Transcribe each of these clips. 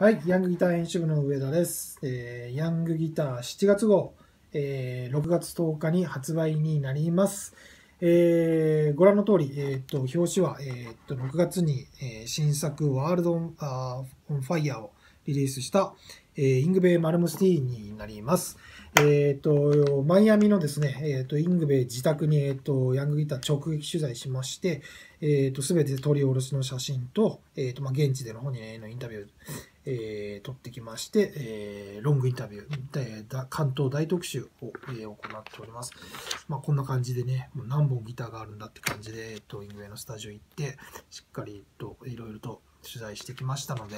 はい、ヤングギター編集部の上田です。ヤングギター7月号、6月10日に発売になります。ご覧の通り、表紙は、6月に、新作ワールドオンファイヤーをリリースした、イングベイ・マルムスティーンになります。マイアミのですね、イングベイ自宅に、ヤングギター直撃取材しまして、すべて撮り下ろしの写真と、現地での本人へのインタビュー、撮ってきまして、ロングインタビュー、関東大特集を、行っております。こんな感じでね、もう何本ギターがあるんだって感じで、イングベイのスタジオ行って、しっかりといろいろと取材してきましたので、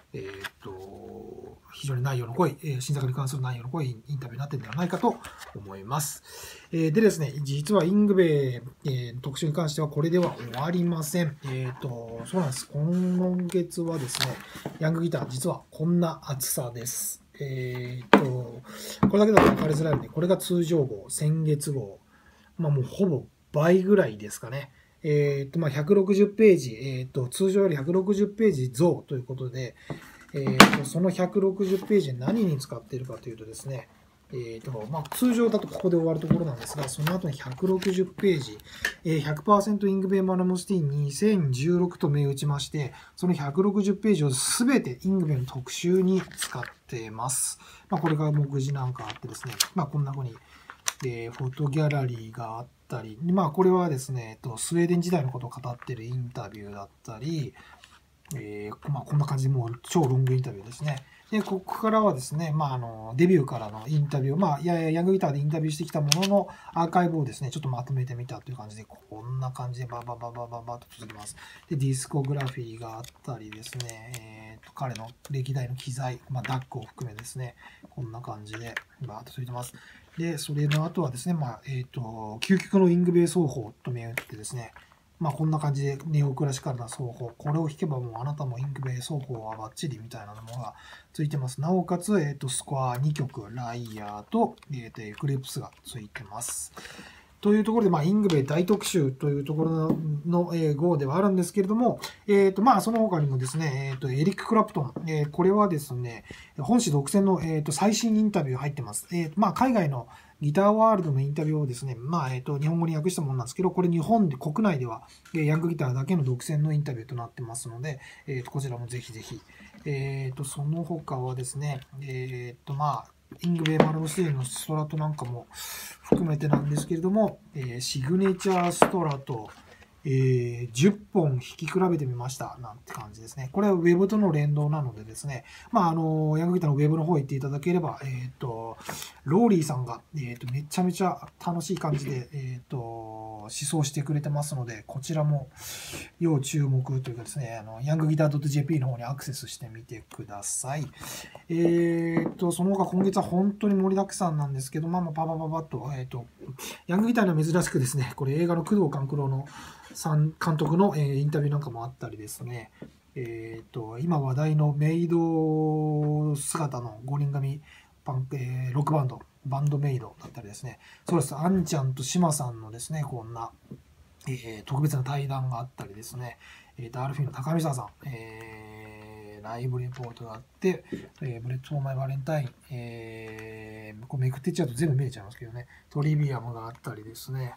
非常に内容の濃い、新作に関する内容の濃いインタビューになっているのではないかと思います。でですね、実はイングベイ、特集に関してはこれでは終わりません。そうなんです。今月はですね、ヤングギター、実はこんな厚さです。これだけだと分かりづらいので、これが通常号、先月号、もうほぼ倍ぐらいですかね。160ページ、通常より160ページ増ということで、その160ページ何に使っているかというとですね、通常だとここで終わるところなんですが、その後に160ページ、100% イングベイ・マルムスティーン2016と銘打ちまして、その160ページをすべてイングベイの特集に使っています。これが目次なんかあってですね、こんな風に、フォトギャラリーがあったり、これはですね、スウェーデン時代のことを語っているインタビューだったり、こんな感じでもう超ロングインタビューですね。で、ここからはですね、デビューからのインタビュー、ヤングギターでインタビューしてきたもののアーカイブをですね、ちょっとまとめてみたという感じで、こんな感じでババババババと続きます。で、ディスコグラフィーがあったりですね、彼の歴代の機材、ダックを含めですね、こんな感じでバーッと続いてます。で、それの後はですね、究極のイングベイ奏法と銘打ってですね、こんな感じでネオクラシカルな奏法。これを弾けばもうあなたもイングベイ奏法はバッチリみたいなものがついてます。なおかつ、スコア2曲、ライヤーと、エクリプスがついてます。というところで、イングベイ大特集というところの、号ではあるんですけれども、その他にもですね、エリック・クラプトン、これはですね、本誌独占の、最新インタビュー入ってます。海外のギターワールドのインタビューをですね、日本語に訳したものなんですけど、これ日本で、国内では、ヤングギターだけの独占のインタビューとなってますので、こちらもぜひぜひ。その他はですね、イングベイ・マルムスティーンのストラトなんかも含めてなんですけれども、シグネチャーストラト、10本弾き比べてみましたなんて感じですね。これは Web との連動なのでですね、ヤングギターの Web の方行っていただければ、ローリーさんが、めちゃめちゃ楽しい感じで、思想してくれてますので、こちらも要注目というかですね、ヤングギター .jp の方にアクセスしてみてください。その他今月は本当に盛りだくさんなんですけど、パパッと、ヤングギターには珍しくですね、これ映画の工藤官九郎の監督のインタビューなんかもあったりですね、今話題のメイド姿の5人組ロックバンドメイドだったりですね、そうです、アンちゃんとシマさんのですね、こんな、特別な対談があったりですね、アルフィーの高見沢さん、ライブレポートがあって、ブレッド・フォー・マイ・バレンタイン、これめくっていっちゃうと全部見えちゃいますけどね、トリビアムがあったりですね、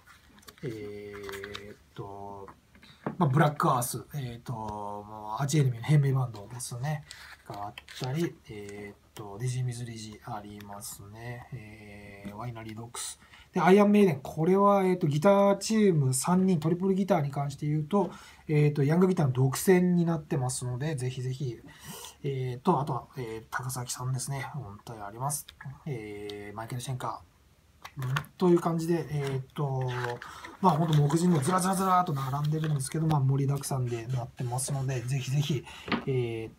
ブラックアース、アーチエネミーの変名バンドですね、があったり、デジミズ・リジありますね、ワイナリー・ドックス。で、アイアンメイデン、これは、ギターチーム3人、トリプルギターに関して言うと、ヤングギターの独占になってますので、ぜひぜひ、あとは、高崎さんですね、本体あります。マイケル・シェンカー。という感じで、本当目次もずらずらずらーと並んでるんですけど、盛りだくさんでなってますので、ぜひぜひ、6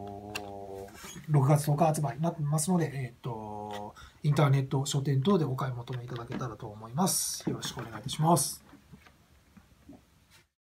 月10日発売になってますので、インターネット書店等でお買い求めいただけたらと思います。よろしくお願いいたします。